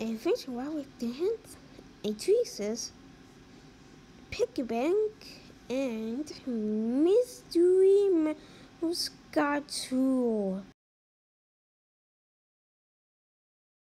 Adventure Wild with Dance, a Tweezers, Piggy Bank, and Mystery Mouse Tool.